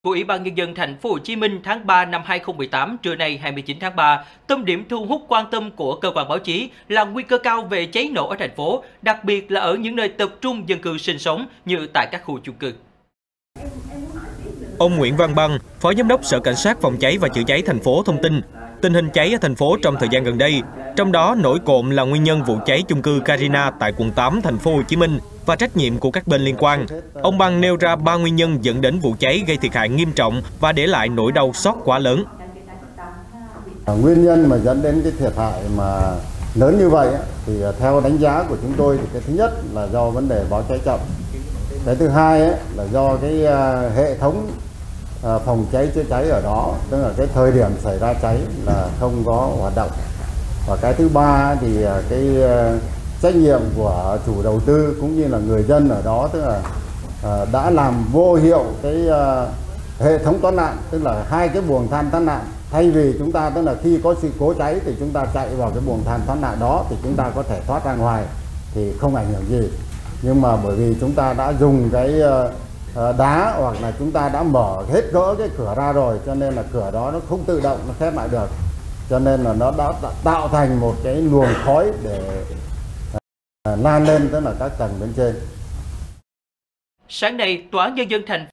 của Ủy ban Nhân dân thành phố Hồ Chí Minh tháng 3 năm 2018 trưa nay 29 tháng 3, tâm điểm thu hút quan tâm của cơ quan báo chí là nguy cơ cao về cháy nổ ở thành phố, đặc biệt là ở những nơi tập trung dân cư sinh sống như tại các khu chung cư. Ông Nguyễn Văn Băng, Phó Giám đốc Sở Cảnh sát Phòng cháy và Chữa cháy thành phố thông tin, tình hình cháy ở thành phố trong thời gian gần đây, trong đó nổi cộm là nguyên nhân vụ cháy chung cư Carina tại quận 8 thành phố Hồ Chí Minh và trách nhiệm của các bên liên quan. Ông Băng nêu ra 3 nguyên nhân dẫn đến vụ cháy gây thiệt hại nghiêm trọng và để lại nỗi đau xót quá lớn. Nguyên nhân mà dẫn đến cái thiệt hại mà lớn như vậy thì theo đánh giá của chúng tôi thì cái thứ nhất là do vấn đề báo cháy chậm. Cái thứ hai là do cái hệ thống phòng cháy chữa cháy ở đó, tức là cái thời điểm xảy ra cháy là không có hoạt động. Và cái thứ ba thì cái trách nhiệm của chủ đầu tư cũng như là người dân ở đó, tức là đã làm vô hiệu cái hệ thống thoát nạn, tức là hai cái buồng than thoát nạn. Thay vì chúng ta tức là khi có sự cố cháy thì chúng ta chạy vào cái buồng than thoát nạn đó thì chúng ta có thể thoát ra ngoài thì không ảnh hưởng gì. Nhưng mà bởi vì chúng ta đã dùng cái đá hoặc là chúng ta đã mở hết cỡ cái cửa ra rồi, cho nên là cửa đó nó không tự động nó khép lại được, cho nên là nó đã tạo thành một cái luồng khói để lan lên, tức là các tầng bên trên. Sáng nay, Tòa án Nhân dân thành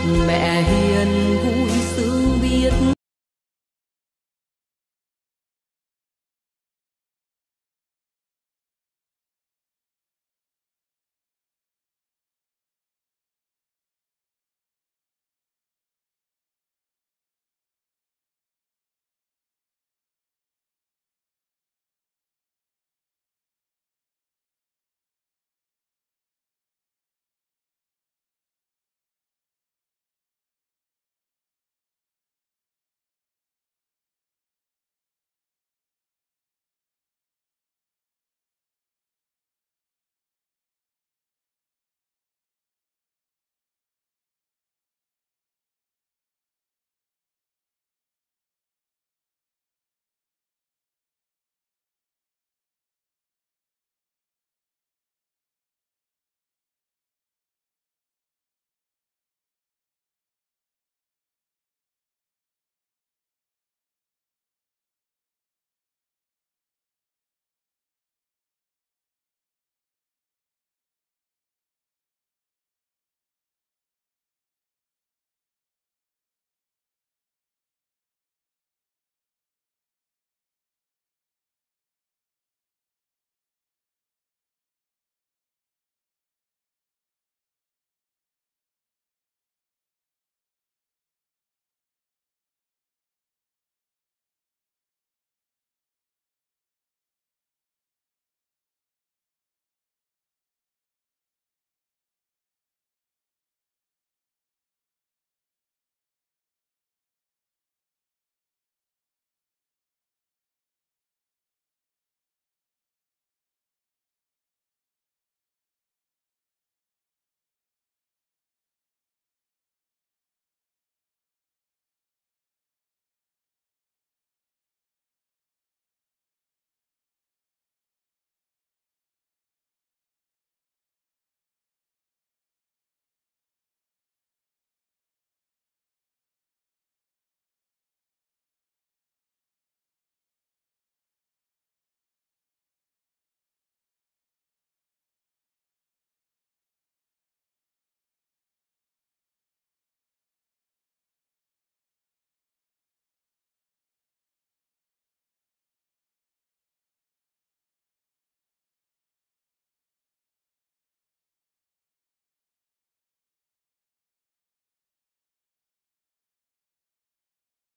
Mẹ hiền